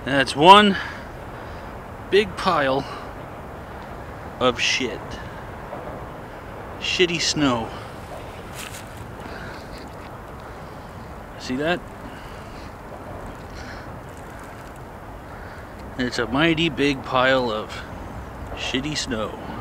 That's one big pile of shit. Shitty snow. See that? It's a mighty big pile of shitty snow.